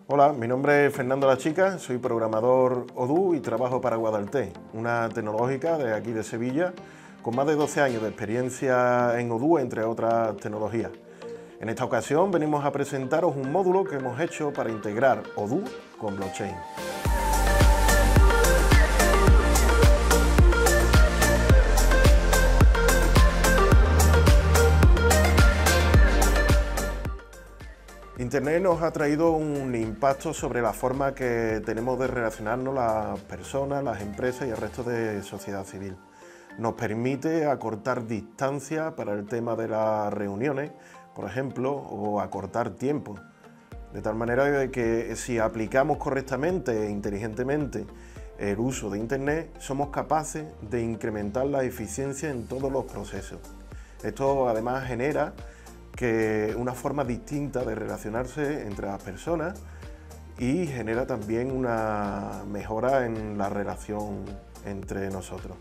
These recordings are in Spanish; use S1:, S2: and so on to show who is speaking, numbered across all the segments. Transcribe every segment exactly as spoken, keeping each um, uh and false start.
S1: Hola, mi nombre es Fernando La Chica, soy programador Odoo y trabajo para Guadalté, una tecnológica de aquí de Sevilla, con más de doce años de experiencia en Odoo, entre otras tecnologías. En esta ocasión venimos a presentaros un módulo que hemos hecho para integrar Odoo con blockchain. Internet nos ha traído un impacto sobre la forma que tenemos de relacionarnos las personas, las empresas y el resto de sociedad civil. Nos permite acortar distancias para el tema de las reuniones, por ejemplo, o acortar tiempo. De tal manera que si aplicamos correctamente e inteligentemente el uso de Internet, somos capaces de incrementar la eficiencia en todos los procesos. Esto además genera que una forma distinta de relacionarse entre las personas y genera también una mejora en la relación entre nosotros.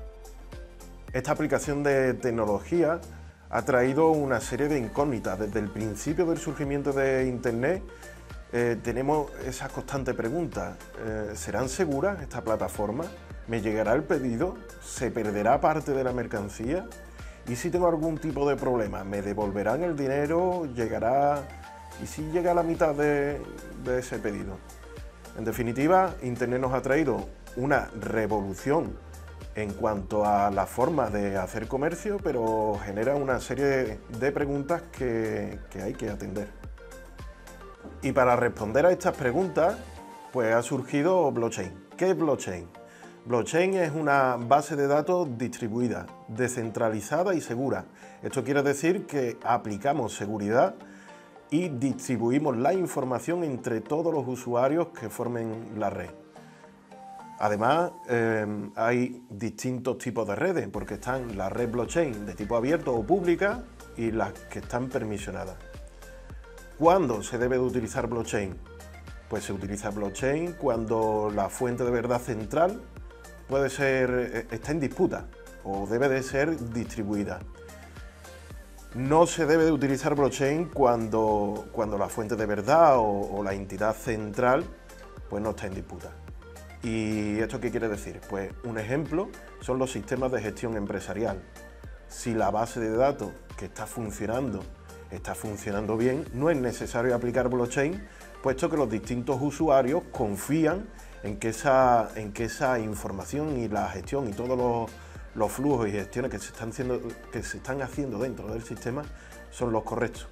S1: Esta aplicación de tecnología ha traído una serie de incógnitas. Desde el principio del surgimiento de Internet eh, tenemos esa constante pregunta: eh, ¿serán seguras estas plataformas? ¿Me llegará el pedido? ¿Se perderá parte de la mercancía? ¿Y si tengo algún tipo de problema? ¿Me devolverán el dinero? ¿Llegará? ¿Y si llega a la mitad de, de ese pedido? En definitiva, Internet nos ha traído una revolución en cuanto a la forma de hacer comercio, pero genera una serie de preguntas que, que hay que atender. Y para responder a estas preguntas, pues ha surgido blockchain. ¿Qué es blockchain? Blockchain es una base de datos distribuida, descentralizada y segura. Esto quiere decir que aplicamos seguridad y distribuimos la información entre todos los usuarios que formen la red. Además, eh, hay distintos tipos de redes, porque están la red blockchain de tipo abierto o pública y las que están permisionadas. ¿Cuándo se debe de utilizar blockchain? Pues se utiliza blockchain cuando la fuente de verdad central puede ser, está en disputa o debe de ser distribuida. No se debe de utilizar blockchain cuando, cuando la fuente de verdad o, o la entidad central pues no está en disputa. ¿Y esto qué quiere decir? Pues un ejemplo son los sistemas de gestión empresarial. Si la base de datos que está funcionando está funcionando bien, no es necesario aplicar blockchain, puesto que los distintos usuarios confían en que esa, en que esa información y la gestión y todos los, los flujos y gestiones que se, están haciendo, que se están haciendo dentro del sistema son los correctos.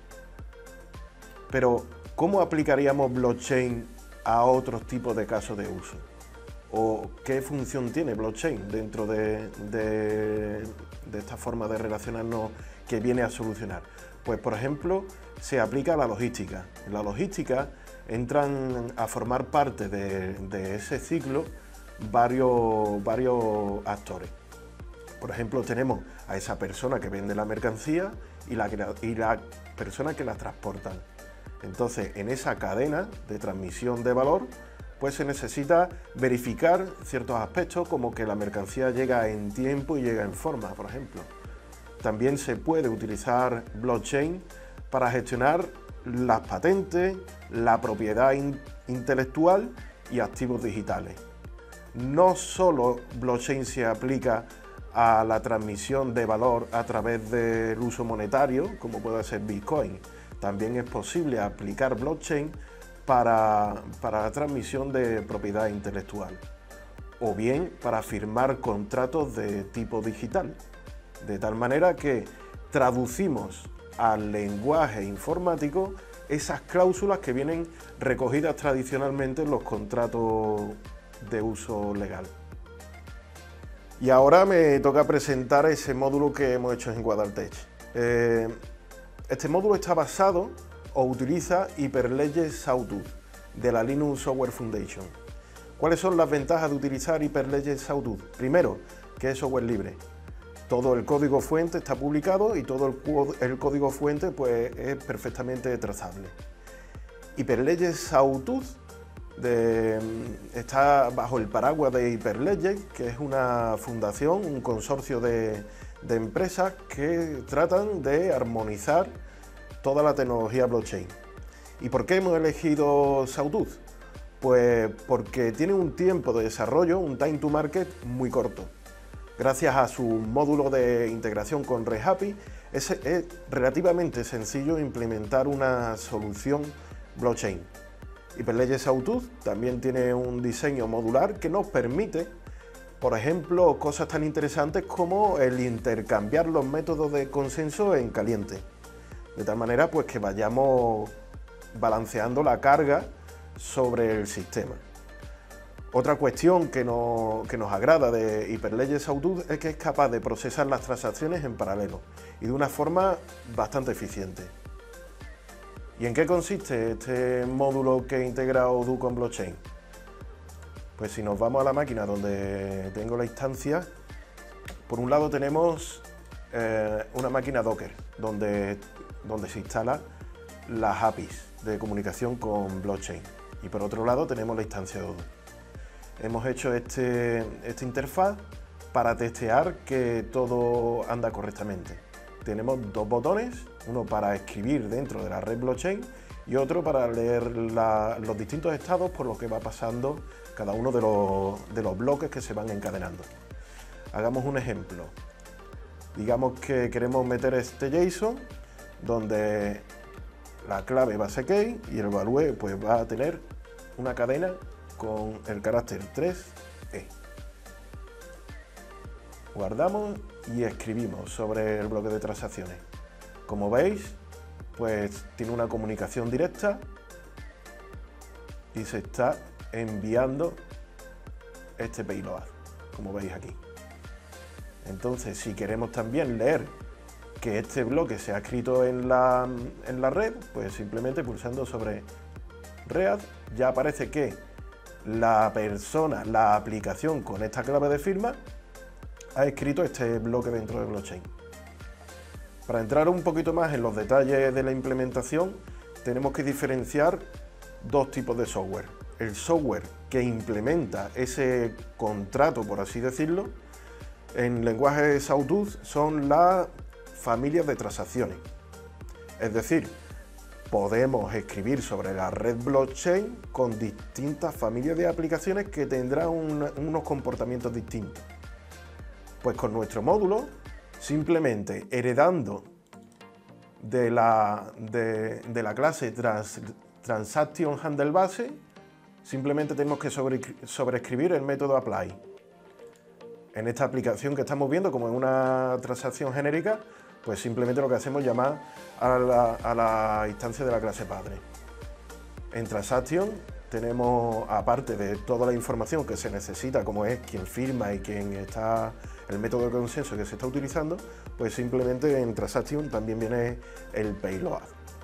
S1: Pero, ¿cómo aplicaríamos blockchain a otros tipos de casos de uso? ¿O qué función tiene blockchain dentro de, de, de esta forma de relacionarnos que viene a solucionar? Pues, por ejemplo, se aplica a la logística. En la logística entran a formar parte de, de ese ciclo varios, varios actores. Por ejemplo, tenemos a esa persona que vende la mercancía y la, y la persona que la transportan. Entonces, en esa cadena de transmisión de valor, pues se necesita verificar ciertos aspectos, como que la mercancía llega en tiempo y llega en forma, por ejemplo. También se puede utilizar blockchain para gestionar las patentes, la propiedad in- intelectual y activos digitales. No solo blockchain se aplica a la transmisión de valor a través del uso monetario, como puede ser Bitcoin. También es posible aplicar blockchain para, para la transmisión de propiedad intelectual, o bien para firmar contratos de tipo digital, de tal manera que traducimos al lenguaje informático esas cláusulas que vienen recogidas tradicionalmente en los contratos de uso legal. Y ahora me toca presentar ese módulo que hemos hecho en Guadaltech. Eh, este módulo está basado o utiliza Hyperledger Sawtooth de la Linux Software Foundation. ¿Cuáles son las ventajas de utilizar Hyperledger Sawtooth? Primero, que es software libre. Todo el código fuente está publicado y todo el, el código fuente pues, es perfectamente trazable. Hyperledger Sawtooth de, está bajo el paraguas de Hyperledger, que es una fundación, un consorcio de, de empresas que tratan de armonizar toda la tecnología blockchain. ¿Y por qué hemos elegido Sawtooth? Pues porque tiene un tiempo de desarrollo, un time to market muy corto. Gracias a su módulo de integración con RedHappy, es, es relativamente sencillo implementar una solución blockchain. Hyperledger Sawtooth también tiene un diseño modular que nos permite, por ejemplo, cosas tan interesantes como el intercambiar los métodos de consenso en caliente. De tal manera pues, que vayamos balanceando la carga sobre el sistema. Otra cuestión que nos, que nos agrada de Hyperledger Sawtooth es que es capaz de procesar las transacciones en paralelo y de una forma bastante eficiente. ¿Y en qué consiste este módulo que integra Odoo con blockchain? Pues si nos vamos a la máquina donde tengo la instancia, por un lado tenemos eh, una máquina Docker donde, donde se instala las A P Is de comunicación con blockchain, y por otro lado tenemos la instancia de Odoo. Hemos hecho este, esta interfaz para testear que todo anda correctamente. Tenemos dos botones, uno para escribir dentro de la red blockchain y otro para leer la, los distintos estados por los que va pasando cada uno de los, de los bloques que se van encadenando. Hagamos un ejemplo. Digamos que queremos meter este JSON donde la clave base key y el value pues va a tener una cadena con el carácter tres E. Guardamos y escribimos sobre el bloque de transacciones. Como veis, pues tiene una comunicación directa y se está enviando este payload, como veis aquí. Entonces, si queremos también leer que este bloque se ha escrito en la, en la red, pues simplemente pulsando sobre Read ya aparece que la persona, la aplicación con esta clave de firma ha escrito este bloque dentro de blockchain. Para entrar un poquito más en los detalles de la implementación, tenemos que diferenciar dos tipos de software. El software que implementa ese contrato, por así decirlo, en lenguaje Sawtooth son las familias de transacciones. Es decir, podemos escribir sobre la red blockchain con distintas familias de aplicaciones que tendrán un, unos comportamientos distintos. Pues con nuestro módulo, simplemente heredando de la, de, de la clase trans, Transaction Handle Base, simplemente tenemos que sobre, sobreescribir el método apply. En esta aplicación que estamos viendo, como en una transacción genérica, pues simplemente lo que hacemos es llamar a la, a la instancia de la clase padre. En Transaction tenemos, aparte de toda la información que se necesita, como es quién firma y quién está, el método de consenso que se está utilizando, pues simplemente en Transaction también viene el payload.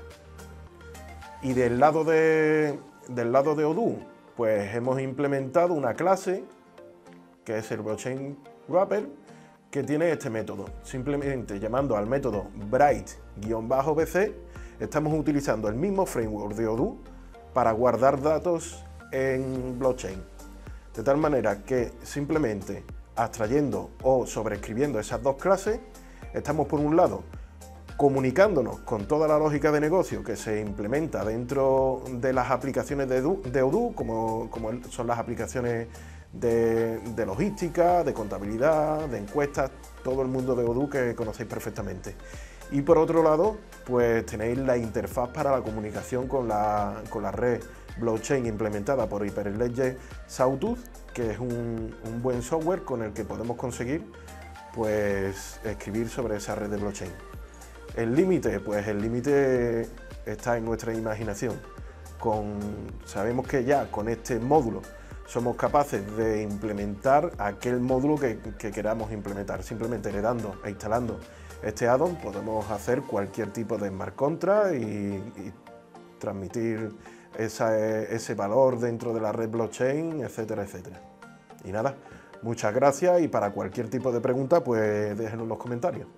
S1: Y del lado de, del lado de Odoo, pues hemos implementado una clase que es el Blockchain Wrapper, que tiene este método. Simplemente llamando al método bright-B C, estamos utilizando el mismo framework de Odoo para guardar datos en blockchain. De tal manera que simplemente abstrayendo o sobreescribiendo esas dos clases, estamos por un lado comunicándonos con toda la lógica de negocio que se implementa dentro de las aplicaciones de Odoo, de Odoo como, como son las aplicaciones de, de logística, de contabilidad, de encuestas, todo el mundo de Odoo que conocéis perfectamente. Y por otro lado, pues tenéis la interfaz para la comunicación con la, con la red blockchain implementada por Hyperledger Sawtooth, que es un, un buen software con el que podemos conseguir pues escribir sobre esa red de blockchain. El límite, pues el límite está en nuestra imaginación. Con, sabemos que ya con este módulo somos capaces de implementar aquel módulo que, que queramos implementar. Simplemente heredando e instalando este add-on podemos hacer cualquier tipo de smart contract y, y transmitir esa, ese valor dentro de la red blockchain, etcétera, etcétera. Y nada, muchas gracias y para cualquier tipo de pregunta, pues déjenlo en los comentarios.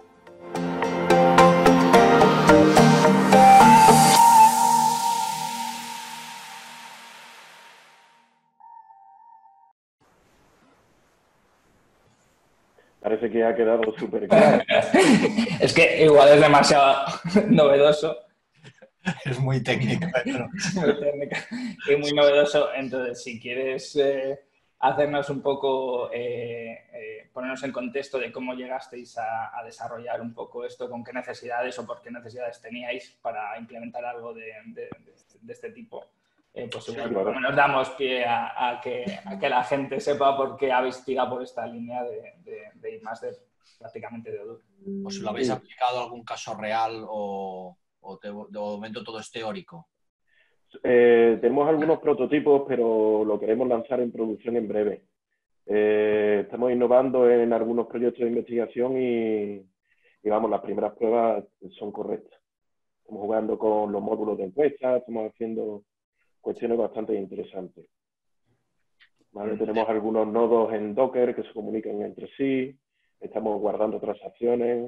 S1: Parece que ha quedado súper claro.
S2: Es que igual es demasiado novedoso. Es muy técnica, pero...
S3: Es muy técnica y muy novedoso. Entonces, si quieres eh, hacernos un poco, eh, eh, ponernos en contexto de cómo llegasteis a, a desarrollar un poco esto, con qué necesidades o por qué necesidades teníais para implementar algo de, de, de este tipo, eh, pues
S4: Sí,
S3: igual por lo
S4: claro.
S3: menos damos pie a, a, que, a que la gente sepa por qué habéis tirado por esta línea de, de, de ir más de prácticamente de Odoo.
S2: ¿O si lo habéis aplicado a algún caso real o, o te, de momento todo es teórico?
S4: Eh, tenemos algunos prototipos, pero lo queremos lanzar en producción en breve. Eh, estamos innovando en algunos proyectos de investigación y, y, vamos, las primeras pruebas son correctas. Estamos jugando con los módulos de encuesta, estamos haciendo cuestiones bastante interesantes. ¿Vale? Tenemos algunos nodos en Docker que se comunican entre sí, estamos guardando transacciones,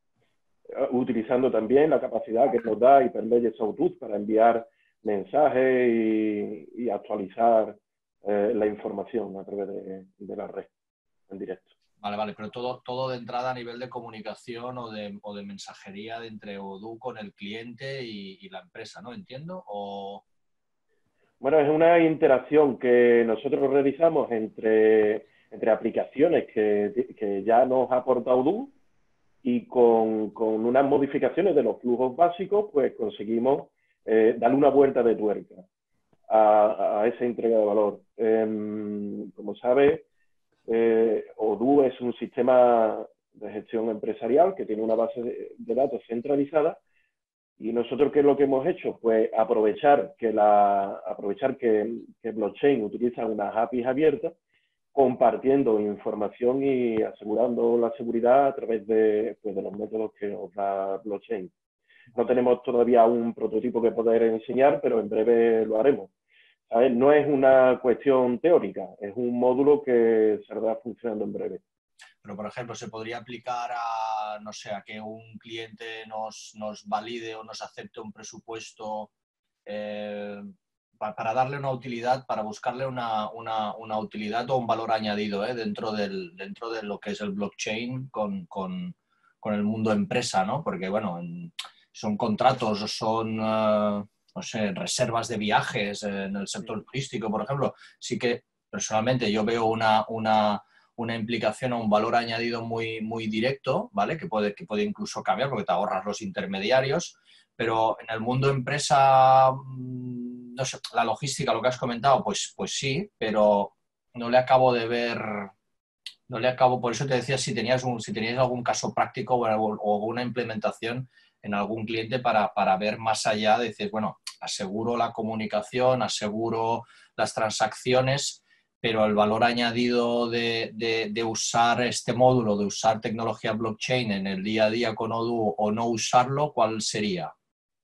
S4: utilizando también la capacidad que nos da Hyperledger Sawtooth para enviar mensajes y, y actualizar eh, la información a través de, de la red en directo.
S2: Vale, vale, pero todo, todo de entrada a nivel de comunicación o de, o de mensajería de entre Odoo con el cliente y, y la empresa, ¿no? ¿Entiendo? O...
S4: Bueno, es una interacción que nosotros realizamos entre, entre aplicaciones que, que ya nos ha aportado Odoo y con, con unas modificaciones de los flujos básicos, pues conseguimos eh, darle una vuelta de tuerca a, a esa entrega de valor. Eh, como sabes, eh, Odoo es un sistema de gestión empresarial que tiene una base de, de datos centralizada. Y nosotros, ¿qué es lo que hemos hecho? Pues aprovechar que, la, aprovechar que, que blockchain utiliza unas A P Is abiertas, compartiendo información y asegurando la seguridad a través de, pues, de los métodos que nos da blockchain. No tenemos todavía un prototipo que poder enseñar, pero en breve lo haremos. ¿Sabes? No es una cuestión teórica, es un módulo que estará funcionando en breve.
S2: Pero, por ejemplo, se podría aplicar a, no sé, a que un cliente nos, nos valide o nos acepte un presupuesto eh, para, para darle una utilidad, para buscarle una, una, una utilidad o un valor añadido eh, dentro, del, dentro de lo que es el blockchain con, con, con el mundo empresa, ¿no? Porque, bueno, son contratos o son, uh, no sé, reservas de viajes en el sector turístico, por ejemplo. Sí que, personalmente, yo veo una... una una implicación o un valor añadido muy, muy directo, ¿vale? Que puede, que puede incluso cambiar porque te ahorras los intermediarios, pero en el mundo empresa, no sé, la logística, lo que has comentado, pues, pues sí, pero no le acabo de ver, no le acabo, por eso te decía si tenías, un, si tenías algún caso práctico o, o alguna implementación en algún cliente para, para ver más allá, de decir, bueno, aseguro la comunicación, aseguro las transacciones, pero el valor añadido de, de, de usar este módulo, de usar tecnología blockchain en el día a día con Odoo o no usarlo, ¿cuál sería?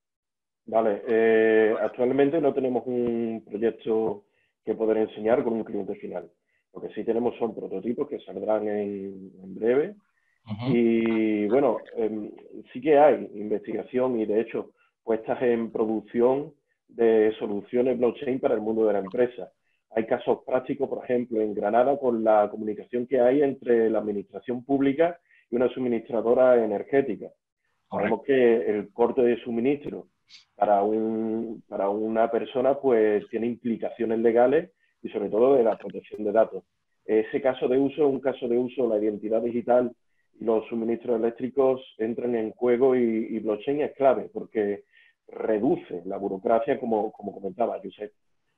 S4: Vale, eh, actualmente no tenemos un proyecto que poder enseñar con un cliente final. Lo que sí tenemos son prototipos que saldrán en, en breve.
S2: Uh-huh.
S4: Y bueno, eh, sí que hay investigación y de hecho puestas en producción de soluciones blockchain para el mundo de la empresa. Hay casos prácticos, por ejemplo, en Granada con la comunicación que hay entre la administración pública y una suministradora energética. Sabemos que el corte de suministro para, un, para una persona pues tiene implicaciones legales y sobre todo de la protección de datos. Ese caso de uso es un caso de uso, la identidad digital y los suministros eléctricos entran en juego y, y blockchain es clave porque reduce la burocracia, como, como comentaba Josep.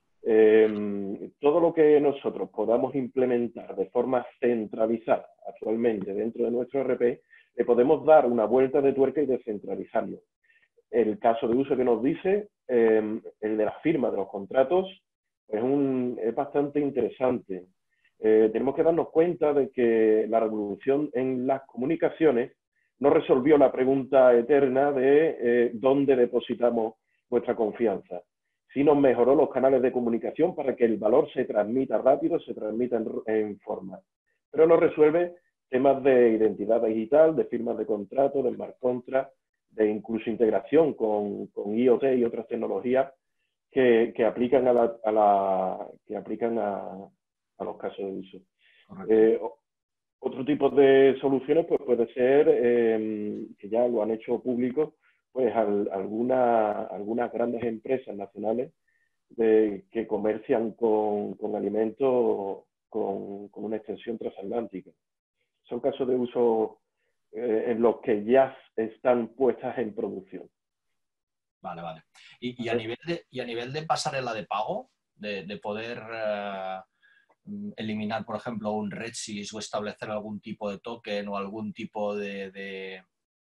S4: Eh, todo lo que nosotros podamos implementar de forma centralizada actualmente dentro de nuestro R P, le podemos dar una vuelta de tuerca y descentralizarlo. El caso de uso que nos dice, eh, el de la firma de los contratos, es, un, es bastante interesante. Eh, tenemos que darnos cuenta de que la revolución en las comunicaciones no resolvió la pregunta eterna de eh, dónde depositamos nuestra confianza, sino mejoró los canales de comunicación para que el valor se transmita rápido, se transmita en, en forma. Pero no resuelve temas de identidad digital, de firmas de contrato, de smart contract, de incluso integración con, con I O T y otras tecnologías que, que aplican a, la, a, la, que aplican a, a los casos de uso. Eh, otro tipo de soluciones pues puede ser, eh, que ya lo han hecho público, pues al, alguna, algunas grandes empresas nacionales de, que comercian con, con alimentos con, con una extensión transatlántica. Son casos de uso eh, en los que ya están puestas en producción.
S2: Vale, vale. Y, y, a, nivel de, y a nivel de pasarela de pago, de, de poder eh, eliminar, por ejemplo, un RedSys o establecer algún tipo de token o algún tipo de, de,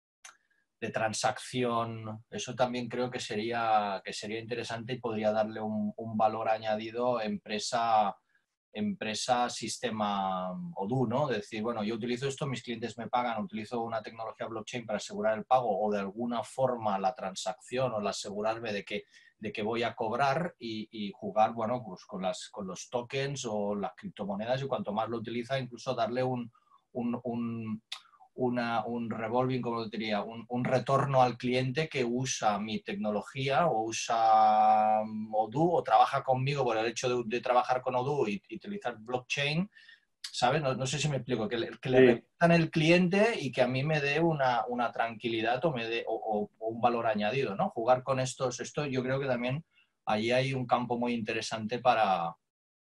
S2: de transacción, eso también creo que sería, que sería interesante y podría darle un, un valor añadido empresa... empresa, sistema Odoo, ¿no? De decir, bueno, yo utilizo esto, mis clientes me pagan, utilizo una tecnología blockchain para asegurar el pago o de alguna forma la transacción o la asegurarme de que, de que voy a cobrar y, y jugar, bueno, pues con, las, con los tokens o las criptomonedas y cuanto más lo utiliza, incluso darle un, un, un Una, un revolving, como diría, un, un retorno al cliente que usa mi tecnología o usa Odoo o trabaja conmigo por el hecho de, de trabajar con Odoo y, y utilizar blockchain, ¿sabes? No, no sé si me explico, que le, que le
S4: Sí.
S2: reportan el cliente y que a mí me dé una, una tranquilidad o, me dé, o, o, o un valor añadido, ¿no? Jugar con estos, esto yo creo que también allí hay un campo muy interesante para,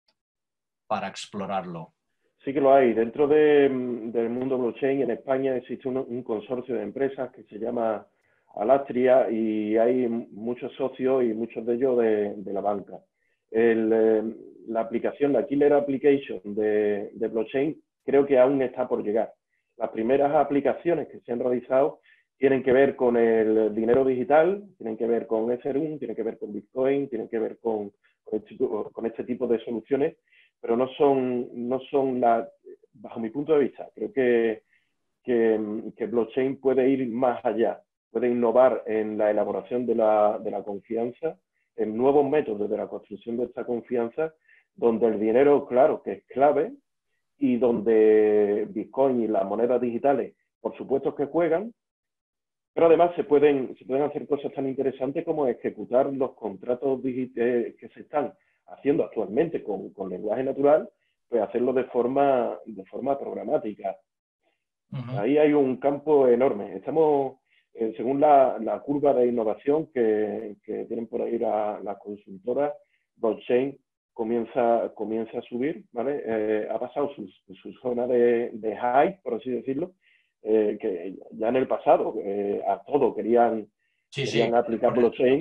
S2: para explorarlo.
S4: Sí que lo hay. Dentro de, del mundo blockchain en España existe un, un consorcio de empresas que se llama Alastria y hay muchos socios y muchos de ellos de, de la banca. El, eh, la aplicación, la Killer Application de, de blockchain creo que aún está por llegar. Las primeras aplicaciones que se han realizado tienen que ver con el dinero digital, tienen que ver con Ethereum, tienen que ver con Bitcoin, tienen que ver con, con, este, con este tipo de soluciones, pero no son, no son la, bajo mi punto de vista, creo que, que, que blockchain puede ir más allá, puede innovar en la elaboración de la, de la confianza, en nuevos métodos de la construcción de esta confianza, donde el dinero, claro, que es clave, y donde Bitcoin y las monedas digitales, por supuesto que juegan, pero además se pueden, se pueden hacer cosas tan interesantes como ejecutar los contratos eh, que se están haciendo actualmente con, con lenguaje natural, pues hacerlo de forma, de forma programática. Uh-huh. Ahí hay un campo enorme. Estamos, eh, según la, la curva de innovación que, que tienen por ahí las la consultoras, blockchain comienza, comienza a subir, ¿vale? Eh, ha pasado su, su zona de, de hype, por así decirlo, eh, que ya en el pasado eh, a todo querían,
S2: sí,
S4: querían
S2: sí,
S4: aplicar blockchain.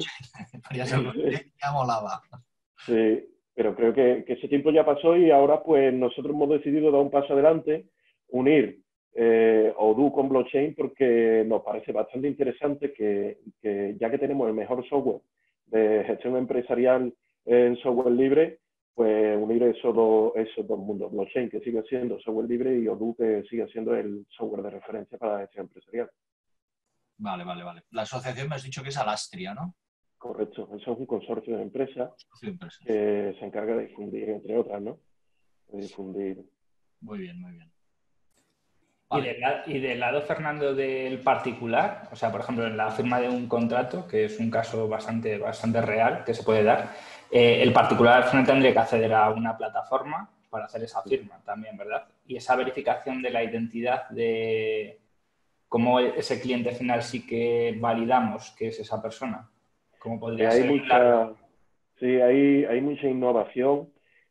S2: Ya molaba.
S4: Sí, pero creo que, que ese tiempo ya pasó y ahora pues nosotros hemos decidido dar un paso adelante, unir eh, Odoo con blockchain porque nos parece bastante interesante que, que ya que tenemos el mejor software de gestión empresarial en software libre, pues unir esos dos, esos dos mundos, blockchain que sigue siendo software libre y Odoo que sigue siendo el software de referencia para la gestión empresarial.
S2: Vale, vale, vale. La asociación me has dicho que es Alastria, ¿no?
S4: Correcto, eso es un consorcio de empresas que se encarga de difundir, entre otras, ¿no? De difundir.
S2: Muy bien, muy bien.
S3: Vale. Y, del, y del lado, Fernando, del particular, o sea, por ejemplo, en la firma de un contrato, que es un caso bastante, bastante real que se puede dar, eh, el particular al final tendría que acceder a una plataforma para hacer esa firma también, ¿verdad? Y esa verificación de la identidad de cómo ese cliente final sí que validamos que es esa persona. ¿Cómo podría
S4: hay
S3: ser?
S4: Mucha, sí, hay, hay mucha innovación.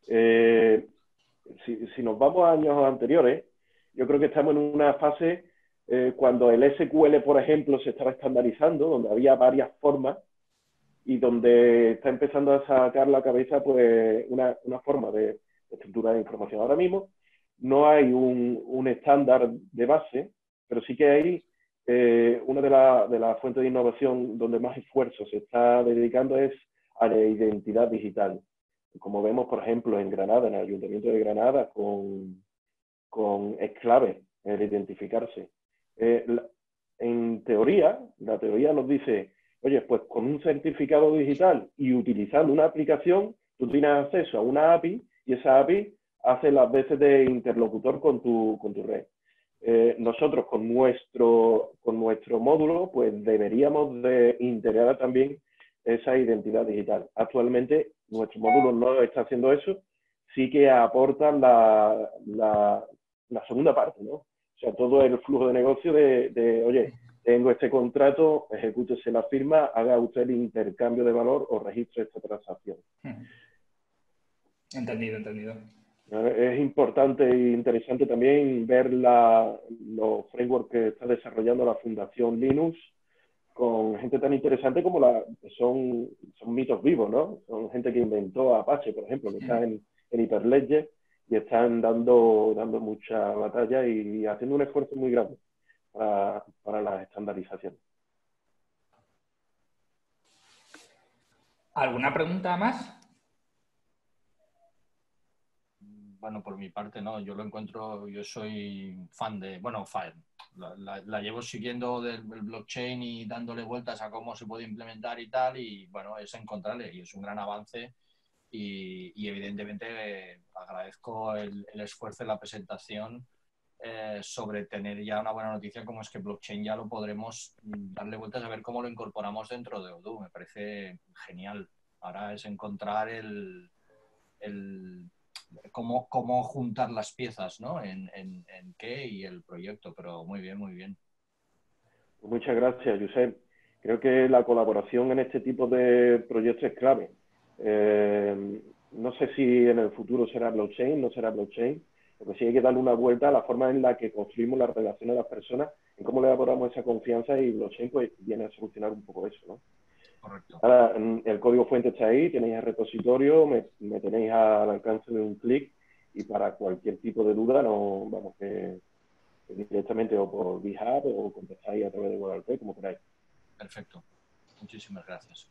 S4: Eh, si, si nos vamos a años anteriores, yo creo que estamos en una fase eh, cuando el ese cu ele, por ejemplo, se estaba estandarizando, donde había varias formas y donde está empezando a sacar la cabeza pues una, una forma de, de estructura de información. Ahora mismo no hay un, un estándar de base, pero sí que hay eh, una de las de la fuentes de innovación donde más esfuerzo se está dedicando es a la identidad digital. Como vemos, por ejemplo, en Granada, en el Ayuntamiento de Granada, con, con es clave el identificarse. Eh, la, en teoría, la teoría nos dice, oye, pues con un certificado digital y utilizando una aplicación, tú tienes acceso a una A P I y esa A P I hace las veces de interlocutor con tu, con tu red. Eh, nosotros con nuestro, con nuestro módulo, pues deberíamos de integrar también esa identidad digital. Actualmente nuestro módulo no está haciendo eso, sí que aporta la, la, la segunda parte, ¿no? O sea, todo el flujo de negocio de, de oye, tengo este contrato, ejecútese la firma, haga usted el intercambio de valor o registre esta transacción.
S3: Entendido, entendido.
S4: Es importante e interesante también ver la, los frameworks que está desarrollando la Fundación Linux con gente tan interesante como la son, son mitos vivos, ¿no? Son gente que inventó Apache, por ejemplo, que está en, en Hyperledger y están dando, dando mucha batalla y haciendo un esfuerzo muy grande para, para la estandarización.
S3: ¿Alguna pregunta más?
S2: Bueno, por mi parte no, yo lo encuentro, yo soy fan de, bueno, fan, la, la, la llevo siguiendo del, del blockchain y dándole vueltas a cómo se puede implementar y tal, y bueno, es encontrarle y es un gran avance y, y evidentemente eh, agradezco el, el esfuerzo de la presentación eh, sobre tener ya una buena noticia como es que blockchain ya lo podremos darle vueltas a ver cómo lo incorporamos dentro de Odoo, me parece genial. Ahora es encontrar el... el Cómo, cómo juntar las piezas, ¿no? En, en, en qué y el proyecto, pero muy bien, muy bien.
S4: Muchas gracias, Josep. Creo que la colaboración en este tipo de proyectos es clave. Eh, no sé si en el futuro será blockchain, no será blockchain, pero sí hay que darle una vuelta a la forma en la que construimos las relaciones de las personas, en cómo le elaboramos esa confianza y blockchain pues viene a solucionar un poco eso, ¿no?
S2: Correcto.
S4: Ahora, el código fuente está ahí, tenéis el repositorio, me, me tenéis al alcance de un clic y para cualquier tipo de duda, no, vamos, que, que directamente o por GitHub o contestáis a través de WebArchive, como queráis.
S2: Perfecto. Muchísimas gracias.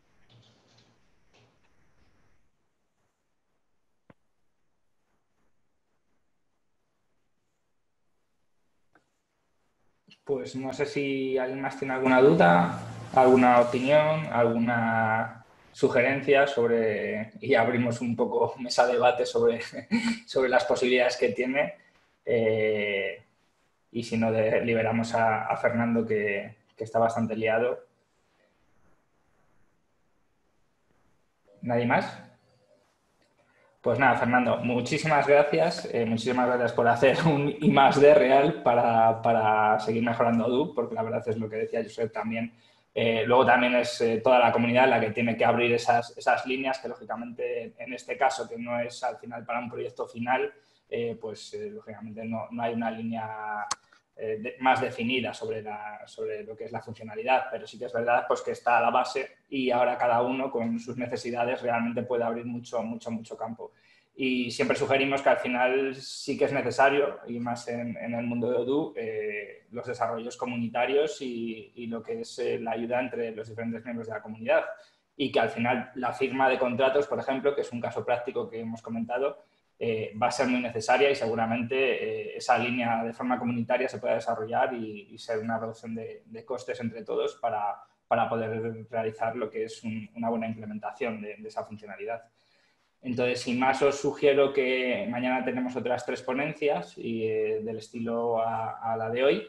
S3: Pues no sé si alguien más tiene alguna duda, alguna opinión, alguna sugerencia sobre, y abrimos un poco mesa de debate sobre, sobre las posibilidades que tiene. Eh, y si no, de, liberamos a, a Fernando, que, que está bastante liado. ¿Nadie más? Pues nada, Fernando, muchísimas gracias. Eh, muchísimas gracias por hacer un I más D real para, para seguir mejorando Odoo, porque la verdad es lo que decía Josep también. Eh, luego también es eh, toda la comunidad la que tiene que abrir esas, esas líneas que, lógicamente, en este caso, que no es al final para un proyecto final, eh, pues, eh, lógicamente, no, no hay una línea eh, de, más definida sobre, la, sobre lo que es la funcionalidad, pero sí que es verdad pues, que está a la base y ahora cada uno con sus necesidades realmente puede abrir mucho, mucho, mucho campo. Y siempre sugerimos que al final sí que es necesario, y más en, en el mundo de Odoo, eh, los desarrollos comunitarios y, y lo que es eh, la ayuda entre los diferentes miembros de la comunidad. Y que al final la firma de contratos, por ejemplo, que es un caso práctico que hemos comentado, eh, va a ser muy necesaria y seguramente eh, esa línea de forma comunitaria se pueda desarrollar y, y ser una reducción de, de costes entre todos para, para poder realizar lo que es un, una buena implementación de, de esa funcionalidad. Entonces, sin más, os sugiero que mañana tenemos otras tres ponencias y, eh, del estilo a, a la de hoy.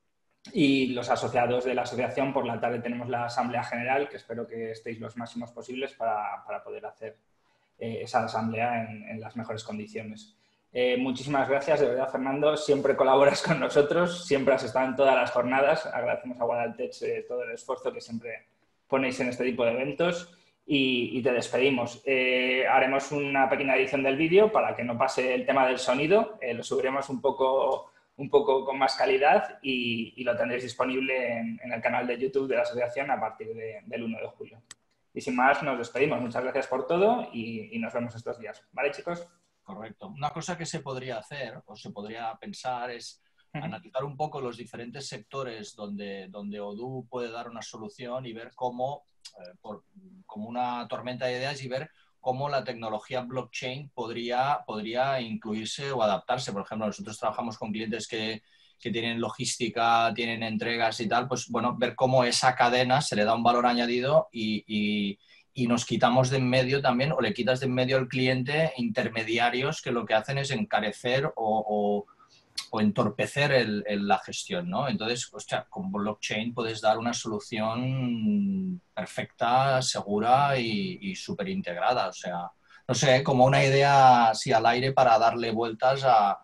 S3: Y los asociados de la asociación, por la tarde tenemos la Asamblea General, que espero que estéis los máximos posibles para, para poder hacer eh, esa asamblea en, en las mejores condiciones. Eh, muchísimas gracias, de verdad, Fernando. Siempre colaboras con nosotros, siempre has estado en todas las jornadas. Agradecemos a Guadaltech eh, todo el esfuerzo que siempre ponéis en este tipo de eventos. Y, y te despedimos. Eh, haremos una pequeña edición del vídeo para que no pase el tema del sonido. Eh, lo subiremos un poco, un poco con más calidad y, y lo tendréis disponible en, en el canal de YouTube de la asociación a partir de, del uno de julio. Y sin más, nos despedimos. Muchas gracias por todo y, y nos vemos estos días. ¿Vale, chicos?
S2: Correcto. Una cosa que se podría hacer o se podría pensar es analizar un poco los diferentes sectores donde, donde Odoo puede dar una solución y ver cómo, eh, por, como una tormenta de ideas, y ver cómo la tecnología blockchain podría, podría incluirse o adaptarse. Por ejemplo, nosotros trabajamos con clientes que, que tienen logística, tienen entregas y tal, pues bueno, ver cómo esa cadena se le da un valor añadido y, y, y nos quitamos de en medio también, o le quitas de en medio al cliente intermediarios que lo que hacen es encarecer o, o o entorpecer el, el, la gestión, ¿no? Entonces, hostia, con blockchain puedes dar una solución perfecta, segura y, y súper integrada. O sea, no sé, como una idea así al aire para darle vueltas a,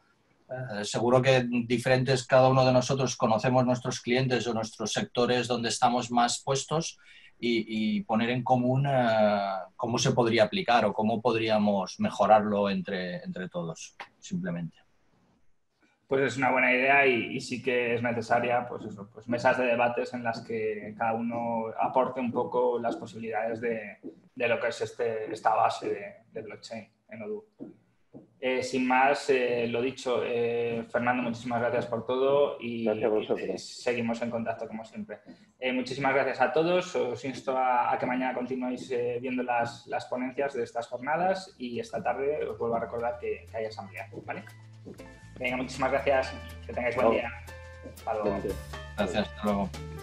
S2: Eh, seguro que diferentes, cada uno de nosotros conocemos nuestros clientes o nuestros sectores donde estamos más puestos y, y poner en común eh, cómo se podría aplicar o cómo podríamos mejorarlo entre, entre todos, simplemente.
S3: Pues es una buena idea y, y sí que es necesaria pues eso, pues mesas de debates en las que cada uno aporte un poco las posibilidades de, de lo que es este, esta base de, de blockchain en Odoo. Eh, sin más, eh, lo dicho, eh, Fernando, muchísimas gracias por todo y, y seguimos en contacto como siempre. Eh, muchísimas gracias a todos, os insto a, a que mañana continuéis eh, viendo las, las ponencias de estas jornadas y esta tarde os vuelvo a recordar que, que hay asamblea, ¿vale? Venga, muchísimas gracias, que tengáis buen día. Hasta luego.
S2: Gracias, hasta luego.